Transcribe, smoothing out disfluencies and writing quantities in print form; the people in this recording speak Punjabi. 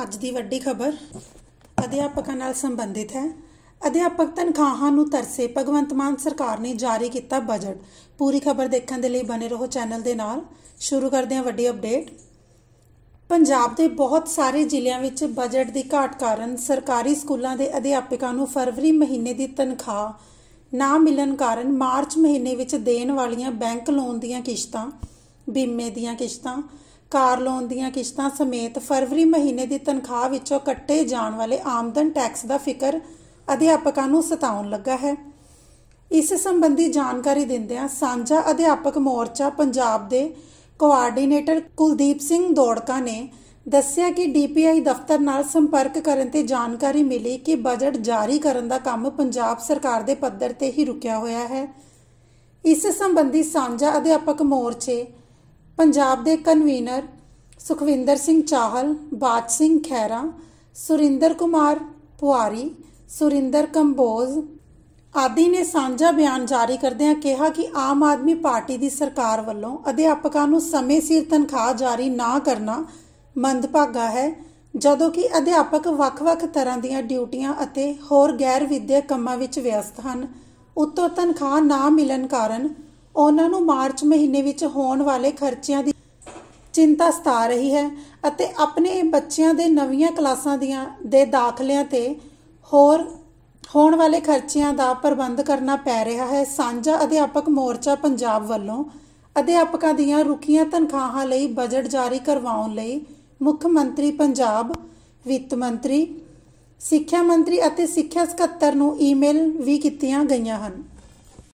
ਅੱਜ ਦੀ ਵੱਡੀ ਖਬਰ ਅਧਿਆਪਕਾਂ ਨਾਲ ਸੰਬੰਧਿਤ ਹੈ। ਅਧਿਆਪਕ ਤਨਖਾਹਾਂ ਨੂੰ ਤਰਸੇ ਭਗਵੰਤ ਮਾਨ ਸਰਕਾਰ ਨੇ ਜਾਰੀ ਕੀਤਾ ਬਜਟ। ਪੂਰੀ ਖਬਰ ਦੇਖਣ ਦੇ ਲਈ ਬਨੇ ਰਹੋ ਚੈਨਲ ਦੇ ਨਾਲ। ਸ਼ੁਰੂ ਕਰਦੇ ਹਾਂ ਵੱਡੀ ਅਪਡੇਟ। ਪੰਜਾਬ ਦੇ ਬਹੁਤ ਸਾਰੇ ਜ਼ਿਲ੍ਹਿਆਂ ਵਿੱਚ ਬਜਟ ਦੀ ਘਾਟ ਕਾਰਨ ਸਰਕਾਰੀ ਸਕੂਲਾਂ ਦੇ ਅਧਿਆਪਕਾਂ ਨੂੰ ਫਰਵਰੀ ਮਹੀਨੇ ਦੀ ਤਨਖਾਹ ਨਾ ਮਿਲਣ ਕਾਰਨ ਮਾਰਚ ਮਹੀਨੇ ਵਿੱਚ ਦੇਣ ਵਾਲੀਆਂ ਬੈਂਕ ਲੋਨ ਦੀਆਂ ਕਿਸ਼ਤਾਂ, ਬੀਮੇ ਦੀਆਂ ਕਿਸ਼ਤਾਂ, ਕਾਰ ਲੋਨ ਦੀਆਂ ਕਿਸ਼ਤਾਂ ਸਮੇਤ ਫਰਵਰੀ ਮਹੀਨੇ ਦੀ ਤਨਖਾਹ ਵਿੱਚੋਂ ਕੱਟੇ ਜਾਣ ਵਾਲੇ ਆਮਦਨ ਟੈਕਸ ਦਾ ਫਿਕਰ ਅਧਿਆਪਕਾਂ ਨੂੰ ਸਤਾਉਣ ਲੱਗਾ ਹੈ। ਇਸ ਸੰਬੰਧੀ ਜਾਣਕਾਰੀ ਦਿੰਦਿਆਂ ਸਾਂਝਾ ਅਧਿਆਪਕ ਮੋਰਚਾ ਪੰਜਾਬ ਦੇ ਕੋਆਰਡੀਨੇਟਰ ਕੁਲਦੀਪ ਸਿੰਘ ਦੋੜਕਾ ਨੇ ਦੱਸਿਆ ਕਿ DPI ਦਫ਼ਤਰ ਨਾਲ ਸੰਪਰਕ ਕਰਨ ਤੇ ਜਾਣਕਾਰੀ ਮਿਲੀ ਕਿ ਬਜਟ ਜਾਰੀ ਕਰਨ ਦਾ ਕੰਮ ਪੰਜਾਬ ਸਰਕਾਰ ਦੇ ਪੱਧਰ ਤੇ ਹੀ ਰੁਕਿਆ ਹੋਇਆ ਹੈ। ਇਸ ਸੰਬੰਧੀ ਸਾਂਝਾ ਅਧਿਆਪਕ ਮੋਰਚੇ ਪੰਜਾਬ ਦੇ ਕਨਵੀਨਰ ਸੁਖਵਿੰਦਰ ਸਿੰਘ ਚਾਹਲ, ਬਾਜ ਸਿੰਘ ਖਹਿਰਾ, ਸੁਰਿੰਦਰ ਕੁਮਾਰ ਪੁਆਰੀ, ਸੁਰਿੰਦਰ ਕੰਬੋਜ ਆਦਿ ਨੇ ਸਾਂਝਾ ਬਿਆਨ ਜਾਰੀ ਕਰਦਿਆਂ ਕਿਹਾ ਕਿ ਆਮ ਆਦਮੀ ਪਾਰਟੀ ਦੀ ਸਰਕਾਰ ਵੱਲੋਂ ਅਧਿਆਪਕਾਂ ਨੂੰ ਸਮੇਂ ਸਿਰ ਤਨਖਾਹ ਜਾਰੀ ਨਾ ਕਰਨਾ ਮੰਦਭਾਗਾ ਹੈ, ਜਦੋਂ ਕਿ ਅਧਿਆਪਕ ਵੱਖ-ਵੱਖ ਤਰ੍ਹਾਂ ਦੀਆਂ ਡਿਊਟੀਆਂ ਅਤੇ ਹੋਰ ਗੈਰ ਵਿਦਿਅਕ ਕੰਮਾਂ ਵਿੱਚ ਵਿਅਸਤ ਹਨ। ਉੱਤੋਂ ਤਨਖਾਹ ਨਾ ਮਿਲਣ ਕਾਰਨ ਉਹਨਾਂ ਨੂੰ ਮਾਰਚ ਮਹੀਨੇ ਵਿੱਚ ਹੋਣ ਵਾਲੇ ਖਰਚਿਆਂ ਦੀ ਚਿੰਤਾ ਸਤਾ ਰਹੀ ਹੈ ਅਤੇ ਆਪਣੇ ਬੱਚਿਆਂ ਦੇ ਨਵੀਆਂ ਕਲਾਸਾਂ ਦੇ ਦਾਖਲਿਆਂ ਤੇ ਹੋਰ ਹੋਣ ਵਾਲੇ ਖਰਚਿਆਂ ਦਾ ਪ੍ਰਬੰਧ ਕਰਨਾ ਪੈ ਰਿਹਾ ਹੈ। ਸਾਂਝਾ ਅਧਿਆਪਕ ਮੋਰਚਾ ਪੰਜਾਬ ਵੱਲੋਂ ਅਧਿਆਪਕਾਂ ਦੀਆਂ ਰੁਕੀਆਂ ਤਨਖਾਹਾਂ ਲਈ ਬਜਟ ਜਾਰੀ ਕਰਵਾਉਣ ਲਈ ਮੁੱਖ ਮੰਤਰੀ ਪੰਜਾਬ, ਵਿੱਤ ਮੰਤਰੀ, ਸਿੱਖਿਆ ਮੰਤਰੀ ਅਤੇ ਸਿੱਖਿਆ ਸਕੱਤਰ ਨੂੰ ਈਮੇਲ ਵੀ ਕੀਤੀਆਂ ਗਈਆਂ ਹਨ।